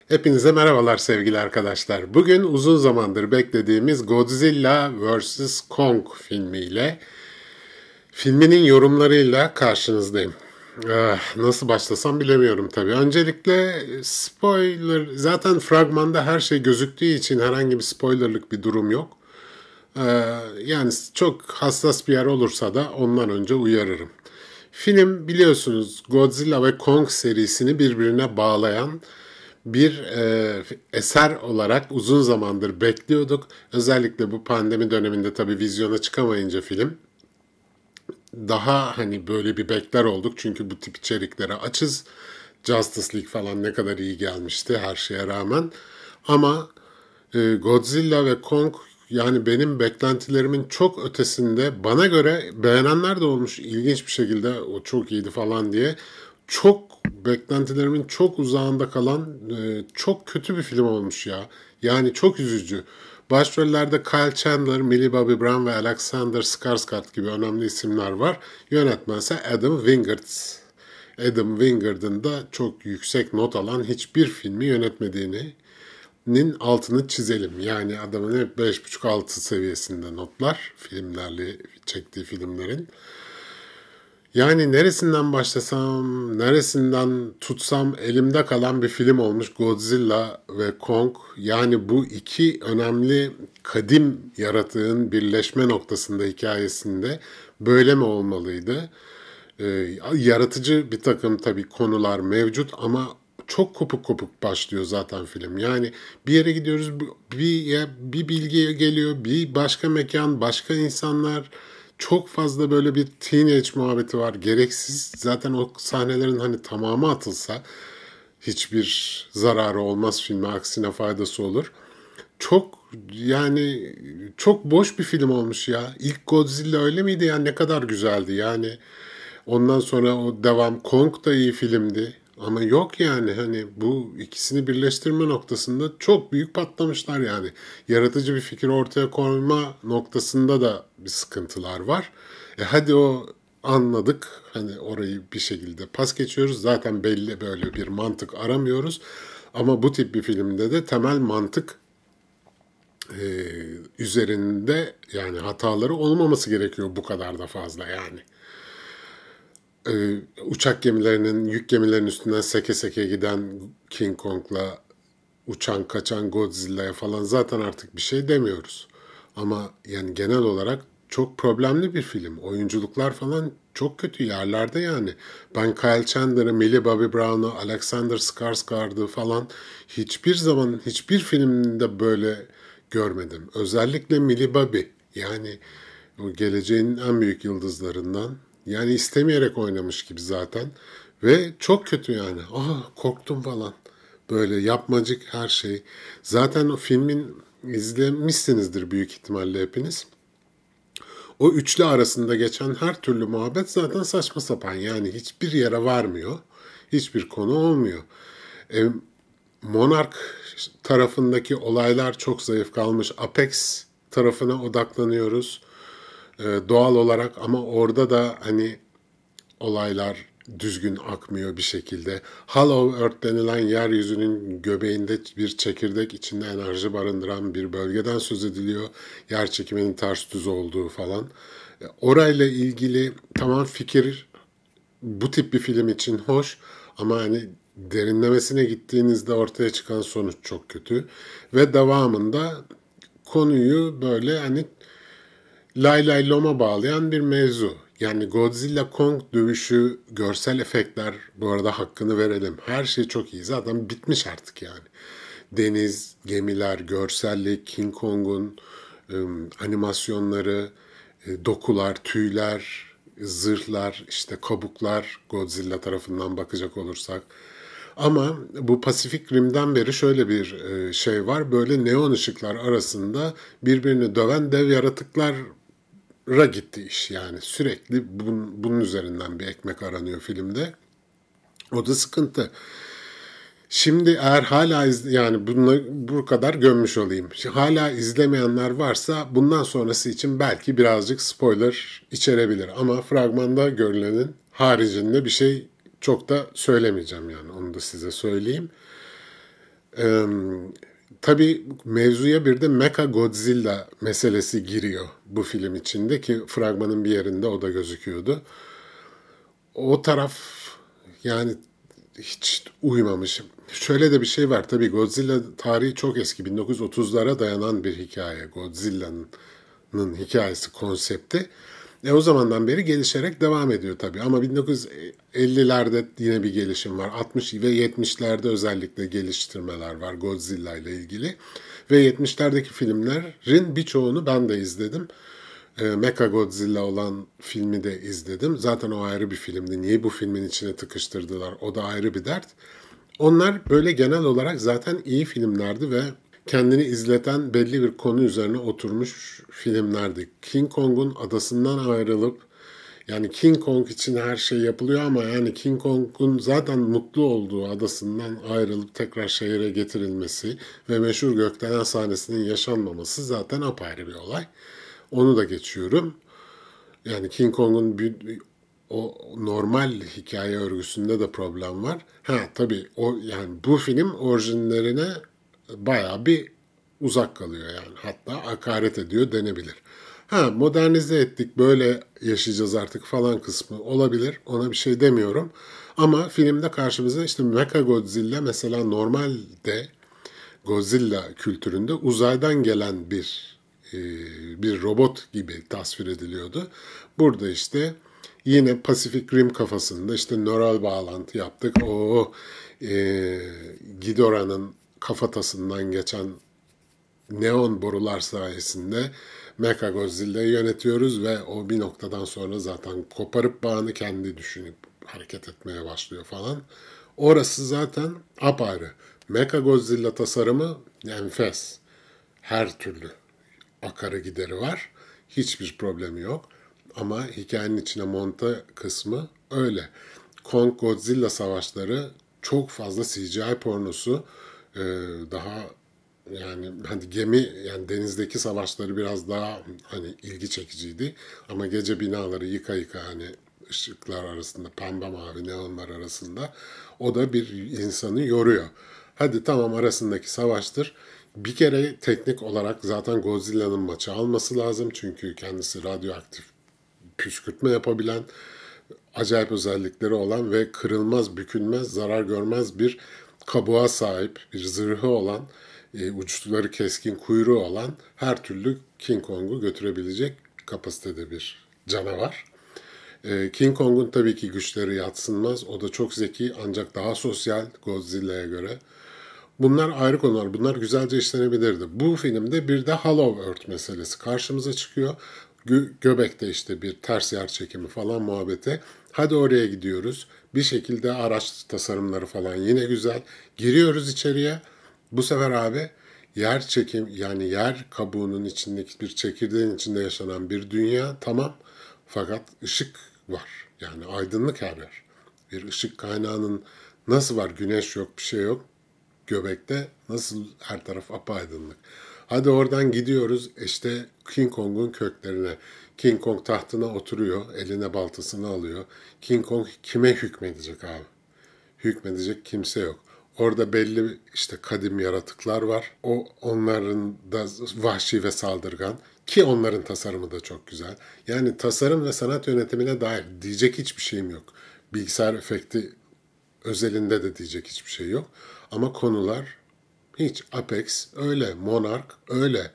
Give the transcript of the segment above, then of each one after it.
Hepinize merhabalar sevgili arkadaşlar. Bugün uzun zamandır beklediğimiz Godzilla vs. Kong filmiyle, filminin yorumlarıyla karşınızdayım. Nasıl başlasam bilemiyorum tabii. Öncelikle spoiler, zaten fragmanda her şey gözüktüğü için herhangi bir spoilerlık bir durum yok. Yani çok hassas bir yer olursa da ondan önce uyarırım. Film biliyorsunuz Godzilla ve Kong serisini birbirine bağlayan bir eser olarak uzun zamandır bekliyorduk. Özellikle bu pandemi döneminde tabii vizyona çıkamayınca film daha hani böyle bir bekler olduk. Çünkü bu tip içeriklere açız. Justice League falan ne kadar iyi gelmişti her şeye rağmen. Ama Godzilla ve Kong yani benim beklentilerimin çok ötesinde, bana göre beğenenler de olmuş ilginç bir şekilde, o çok iyiydi falan diye, çok beklentilerimin çok uzağında kalan çok kötü bir film olmuş ya. Yani çok üzücü. Başrollerde Kyle Chandler, Millie Bobby Brown ve Alexander Skarsgård gibi önemli isimler var. Yönetmense Adam Wingard. Adam Wingard'ın da çok yüksek not alan hiçbir filmi yönetmediğinin altını çizelim. Yani adamın hep 5,5-6 seviyesinde notlar filmlerle çektiği filmlerin. Yani neresinden başlasam, neresinden tutsam elimde kalan bir film olmuş Godzilla ve Kong. Yani bu iki önemli kadim yaratığın birleşme noktasında hikayesinde böyle mi olmalıydı? Yaratıcı bir takım tabii konular mevcut ama çok kopuk kopuk başlıyor zaten film. Yani bir yere gidiyoruz, bir bilgi geliyor, bir başka mekan, başka insanlar. Çok fazla böyle bir teenage muhabbeti var. Gereksiz. Zaten o sahnelerin hani tamamı atılsa hiçbir zararı olmaz filme. Aksine faydası olur. Çok yani çok boş bir film olmuş ya. İlk Godzilla öyle miydi ya? Ne kadar güzeldi yani. Ondan sonra o devam Kong da iyi filmdi. Ama yok yani hani bu ikisini birleştirme noktasında çok büyük patlamışlar yani. Yaratıcı bir fikir ortaya koyma noktasında da bir sıkıntılar var. Hadi o anladık. Hani orayı bir şekilde pas geçiyoruz. Zaten belli böyle bir mantık aramıyoruz. Ama bu tip bir filmde de temel mantık üzerinde yani hataları olmaması gerekiyor bu kadar da fazla yani. Uçak gemilerinin, yük gemilerinin üstünden seke seke giden King Kong'la uçan kaçan Godzilla'ya falan zaten artık bir şey demiyoruz. Ama yani genel olarak çok problemli bir film. Oyunculuklar falan çok kötü yerlerde yani. Ben Kyle Chandler'ı, Millie Bobby Brown'u, Alexander Skarsgård'ı falan hiçbir zaman hiçbir filmde böyle görmedim. Özellikle Millie Bobby. Yani o geleceğin en büyük yıldızlarından. Yani istemeyerek oynamış gibi zaten. Ve çok kötü yani. Korktum falan. Böyle yapmacık her şey. Zaten o filmin izlemişsinizdir büyük ihtimalle hepiniz. O üçlü arasında geçen her türlü muhabbet zaten saçma sapan. Yani hiçbir yere varmıyor. Hiçbir konu olmuyor. E, Monark tarafındaki olaylar çok zayıf kalmış. Apex tarafına odaklanıyoruz. Doğal olarak ama orada da hani olaylar düzgün akmıyor bir şekilde. Hollow Earth denilen yeryüzünün göbeğinde bir çekirdek içinde enerji barındıran bir bölgeden söz ediliyor. Yer çekiminin ters düz olduğu falan. Orayla ilgili tamam fikir bu tip bir film için hoş ama hani derinlemesine gittiğinizde ortaya çıkan sonuç çok kötü. Ve devamında konuyu böyle hani lay lay loma bağlayan bir mevzu. Yani Godzilla Kong dövüşü, görsel efektler, bu arada hakkını verelim. Her şey çok iyi. Zaten bitmiş artık yani. Deniz, gemiler, görsellik, King Kong'un animasyonları, dokular, tüyler, zırhlar, işte kabuklar Godzilla tarafından bakacak olursak. Ama bu Pasifik Rim'den beri şöyle bir şey var. Böyle neon ışıklar arasında birbirini döven dev yaratıklar gitti iş yani sürekli bunun üzerinden bir ekmek aranıyor filmde. O da sıkıntı. Şimdi eğer hala yani bunu bu kadar gömmüş olayım. Hala izlemeyenler varsa bundan sonrası için belki birazcık spoiler içerebilir. Ama fragmanda görülenin haricinde bir şey çok da söylemeyeceğim yani onu da size söyleyeyim. Ee, tabii mevzuya bir de Mecha Godzilla meselesi giriyor bu film içinde ki fragmanın bir yerinde o da gözüküyordu. O taraf yani hiç uymamış. Şöyle de bir şey var tabii Godzilla tarihi çok eski 1930'lara dayanan bir hikaye. Godzilla'nın hikayesi, konsepti. O zamandan beri gelişerek devam ediyor tabii. Ama 1950'lerde yine bir gelişim var. 60 ve 70'lerde özellikle geliştirmeler var Godzilla ile ilgili. Ve 70'lerdeki filmlerin birçoğunu ben de izledim. Mechagodzilla olan filmi de izledim. Zaten o ayrı bir filmdi. Niye bu filmin içine tıkıştırdılar? O da ayrı bir dert. Onlar böyle genel olarak zaten iyi filmlerdi ve kendini izleten belli bir konu üzerine oturmuş filmlerdi. King Kong'un adasından ayrılıp yani King Kong için her şey yapılıyor ama yani King Kong'un zaten mutlu olduğu adasından ayrılıp tekrar şehire getirilmesi ve meşhur gökdelen sahnesinin yaşanmaması zaten apayrı bir olay. Onu da geçiyorum. Yani King Kong'un o normal hikaye örgüsünde de problem var. Ha tabii o yani bu film orijinlerine bayağı bir uzak kalıyor yani. Hatta hakaret ediyor denebilir. Ha modernize ettik böyle yaşayacağız artık falan kısmı olabilir. Ona bir şey demiyorum. Ama filmde karşımıza işte Mechagodzilla mesela normalde Godzilla kültüründe uzaydan gelen e, bir robot gibi tasvir ediliyordu. Burada işte yine Pacific Rim kafasında işte nöral bağlantı yaptık. Ghidorah'nın kafatasından geçen neon borular sayesinde Mechagodzilla'yı yönetiyoruz ve o bir noktadan sonra zaten koparıp bağını kendi düşünüp hareket etmeye başlıyor falan. Orası zaten apayrı. Mechagodzilla tasarımı enfes. Her türlü akarı gideri var. Hiçbir problemi yok. Ama hikayenin içine monte kısmı öyle. Kong Godzilla savaşları çok fazla CGI pornosu. Daha yani hani gemi yani denizdeki savaşları biraz daha hani ilgi çekiciydi. Ama gece binaları yıka yıka hani ışıklar arasında pembe mavi neonlar arasında o da bir insanı yoruyor. Hadi tamam arasındaki savaştır. Bir kere teknik olarak zaten Godzilla'nın maçı alması lazım. Çünkü kendisi radyoaktif püskürtme yapabilen, acayip özellikleri olan ve kırılmaz, bükülmez, zarar görmez bir kabuğa sahip, bir zırhı olan, uçları keskin kuyruğu olan her türlü King Kong'u götürebilecek kapasitede bir canavar. King Kong'un tabii ki güçleri yadsınmaz. O da çok zeki ancak daha sosyal Godzilla'ya göre. Bunlar ayrı konular. Bunlar güzelce işlenebilirdi. Bu filmde bir de Hollow Earth meselesi karşımıza çıkıyor. Göbek'te işte bir ters yer çekimi falan muhabbeti. Hadi oraya gidiyoruz. Bir şekilde araç tasarımları falan yine güzel. Giriyoruz içeriye. Bu sefer abi yer çekim yani yer kabuğunun içindeki bir çekirdeğin içinde yaşanan bir dünya tamam. Fakat ışık var. Yani aydınlık her yer. Bir ışık kaynağının nasıl var? Güneş yok, bir şey yok. Göbekte nasıl her taraf apaydınlık. Hadi oradan gidiyoruz işte King Kong'un köklerine. King Kong tahtına oturuyor, eline baltasını alıyor. King Kong kime hükmedecek abi? Hükmedecek kimse yok. Orada belli işte kadim yaratıklar var. Onların da vahşi ve saldırgan ki onların tasarımı da çok güzel. Yani tasarım ve sanat yönetimine dair diyecek hiçbir şeyim yok. Bilgisayar efekti özelinde de diyecek hiçbir şey yok. Ama konular hiç. Apex öyle, Monarch öyle.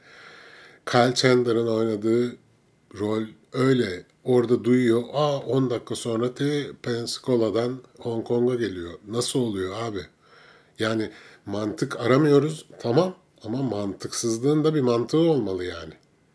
Kyle Chandler'ın oynadığı rol öyle. Orada duyuyor. 10 dakika sonra Pensacola'dan Hong Kong'a geliyor. Nasıl oluyor abi? Yani mantık aramıyoruz. Tamam ama mantıksızlığın da bir mantığı olmalı yani.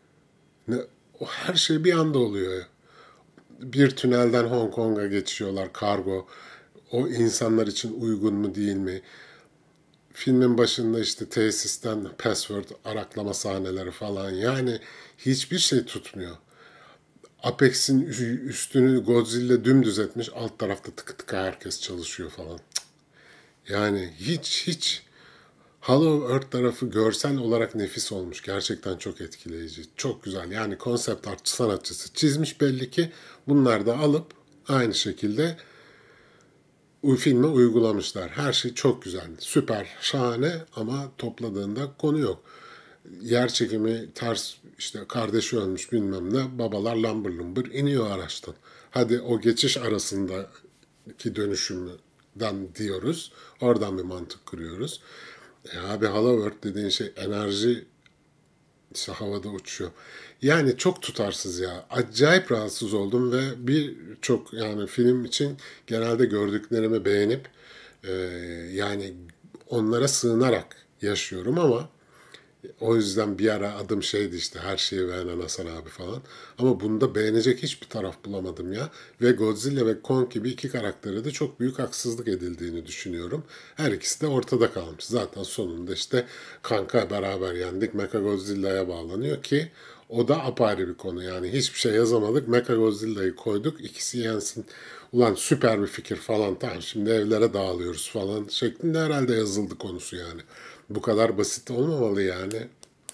O her şey bir anda oluyor. Bir tünelden Hong Kong'a geçiyorlar kargo. O insanlar için uygun mu değil mi? Filmin başında işte tesisten password araklama sahneleri falan yani hiçbir şey tutmuyor. Apex'in üstünü Godzilla dümdüz etmiş alt tarafta tıkı tıkı herkes çalışıyor falan. Yani hiç Hollow Earth tarafı görsel olarak nefis olmuş. Gerçekten çok etkileyici. Çok güzel. Yani konsept art sanatçısı çizmiş belli ki bunlar da alıp aynı şekilde filme uygulamışlar. Her şey çok güzel, süper, şahane ama topladığında konu yok. Yer çekimi ters, işte kardeşi ölmüş bilmem ne, babalar lambır lumbur iniyor araçtan. Hadi o geçiş arasındaki dönüşümden diyoruz. Oradan bir mantık kuruyoruz. Abi Hollowworld dediğin şey enerji işte havada uçuyor. Yani çok tutarsız ya. Acayip rahatsız oldum ve birçok yani film için genelde gördüklerimi beğenip e, yani onlara sığınarak yaşıyorum ama o yüzden bir ara adım şeydi işte her şeyi beğenen Hasan abi falan. Ama bunda beğenecek hiçbir taraf bulamadım ya. Ve Godzilla ve Kong gibi iki karaktere de çok büyük haksızlık edildiğini düşünüyorum. Her ikisi de ortada kalmış. Zaten sonunda işte kanka beraber yendik Mechagodzilla'ya bağlanıyor ki o da apayrı bir konu. Yani hiçbir şey yazamadık. Mechagodzilla'yı koyduk. İkisi yensin. Ulan süper bir fikir falan. Tamam şimdi evlere dağılıyoruz falan şeklinde herhalde yazıldı konusu yani. Bu kadar basit olmamalı yani.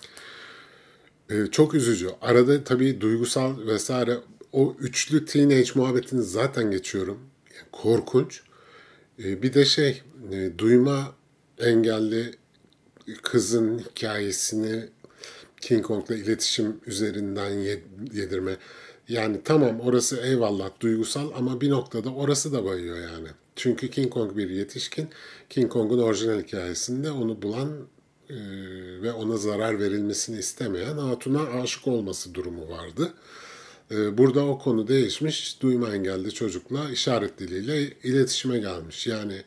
Çok üzücü. Arada tabii duygusal vesaire o üçlü teenage muhabbetini zaten geçiyorum. Yani korkunç. Bir de duyma engelli kızın hikayesini King Kong'la iletişim üzerinden yedirme. Yani tamam orası eyvallah duygusal ama bir noktada orası da bayıyor yani. Çünkü King Kong bir yetişkin. King Kong'un orijinal hikayesinde onu bulan ve ona zarar verilmesini istemeyen Hatun'a aşık olması durumu vardı. Burada o konu değişmiş. Duyma engelli çocukla işaret diliyle iletişime gelmiş. Yani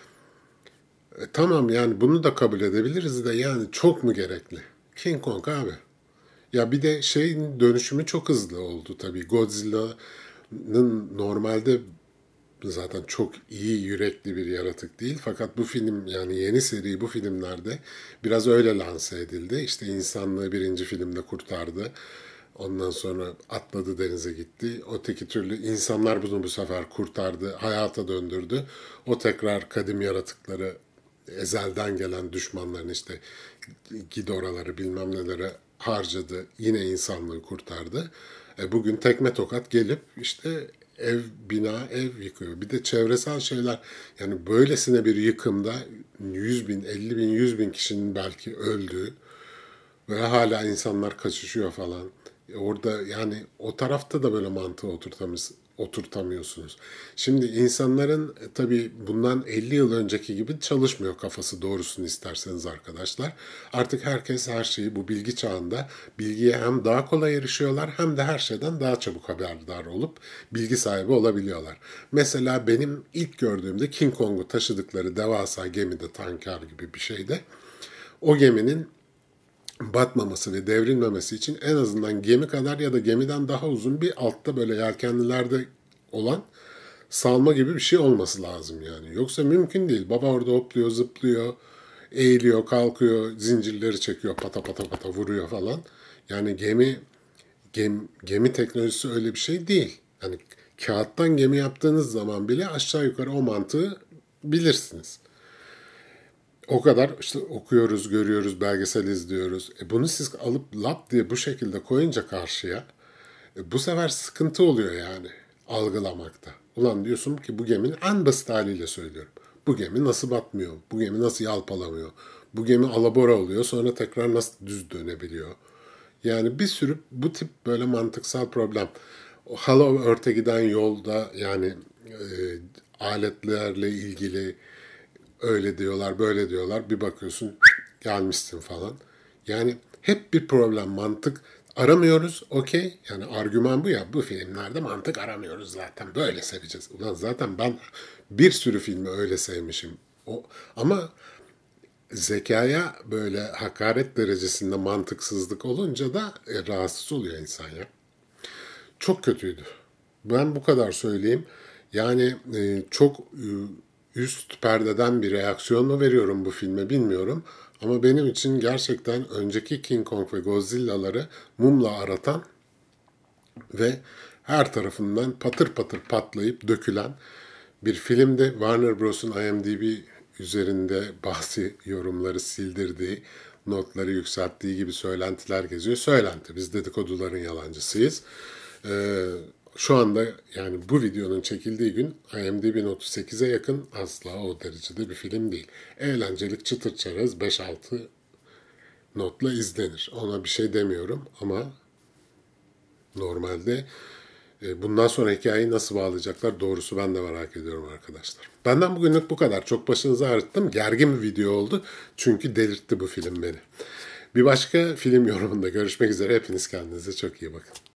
tamam yani bunu da kabul edebiliriz de yani çok mu gerekli? King Kong abi. Ya bir de şeyin dönüşümü çok hızlı oldu tabii. Godzilla'nın normalde zaten çok iyi yürekli bir yaratık değil. Fakat bu film yani yeni seri bu filmlerde biraz öyle lanse edildi. İşte insanlığı birinci filmde kurtardı. Ondan sonra atladı denize gitti. Öteki türlü insanlar bunu bu sefer kurtardı, hayata döndürdü. O tekrar kadim yaratıkları ezelden gelen düşmanların işte Ghidorah'ları bilmem nelere harcadı. Yine insanlığı kurtardı. Bugün tekme tokat gelip işte ev yıkıyor. Bir de çevresel şeyler yani böylesine bir yıkımda 100 bin, 50 bin, 100 bin kişinin belki öldüğü ve hala insanlar kaçışıyor falan. Orada yani o tarafta da böyle mantığı oturtamıyorsunuz. Şimdi insanların tabii bundan 50 yıl önceki gibi çalışmıyor kafası doğrusunu isterseniz arkadaşlar. Artık herkes her şeyi bu bilgi çağında bilgiye hem daha kolay erişiyorlar hem de her şeyden daha çabuk haberdar olup bilgi sahibi olabiliyorlar. Mesela benim ilk gördüğümde King Kong'u taşıdıkları devasa gemide tanker gibi bir şeyde o geminin batmaması ve devrilmemesi için en azından gemi kadar ya da gemiden daha uzun bir altta böyle yelkenlilerde olan salma gibi bir şey olması lazım yani. Yoksa mümkün değil. Baba orada hopluyor, zıplıyor, eğiliyor, kalkıyor, zincirleri çekiyor, pata pata pata vuruyor falan. Yani gemi teknolojisi öyle bir şey değil. Yani kağıttan gemi yaptığınız zaman bile aşağı yukarı o mantığı bilirsiniz. O kadar işte okuyoruz, görüyoruz, belgesel izliyoruz. Bunu siz alıp lap diye bu şekilde koyunca karşıya bu sefer sıkıntı oluyor yani algılamakta. Ulan diyorsun ki bu geminin en basit haliyle söylüyorum. Bu gemi nasıl batmıyor? Bu gemi nasıl yalpalamıyor? Bu gemi alabora oluyor sonra tekrar nasıl düz dönebiliyor? Yani bir sürü bu tip böyle mantıksal problem. O Hollow Earth'e giden yolda yani aletlerle ilgili öyle diyorlar, böyle diyorlar. Bir bakıyorsun gelmişsin falan. Yani hep bir problem, mantık aramıyoruz. Okey. Yani argüman bu ya. Bu filmlerde mantık aramıyoruz zaten. Böyle seveceğiz. Ulan zaten ben bir sürü filmi öyle sevmişim. Ama zekaya böyle hakaret derecesinde mantıksızlık olunca da rahatsız oluyor insan ya. Çok kötüydü. Ben bu kadar söyleyeyim. Yani çok üst perdeden bir reaksiyon mu veriyorum bu filme bilmiyorum. Ama benim için gerçekten önceki King Kong ve Godzilla'ları mumla aratan ve her tarafından patır patır patlayıp dökülen bir filmdi. Warner Bros'un IMDb üzerinde bazı yorumları sildirdiği, notları yükselttiği gibi söylentiler geziyor. Söylenti. Biz dedikoduların yalancısıyız. Ee, şu anda yani bu videonun çekildiği gün IMDb'nin 38'e yakın, asla o derecede bir film değil. Eğlencelik, çıtır çerez 5-6 notla izlenir. Ona bir şey demiyorum ama normalde bundan sonra hikayeyi nasıl bağlayacaklar, doğrusu ben de merak ediyorum arkadaşlar. Benden bugünlük bu kadar. Çok başınızı ağrıttım. Gergin bir video oldu. Çünkü delirtti bu film beni. Bir başka film yorumunda görüşmek üzere. Hepiniz kendinize çok iyi bakın.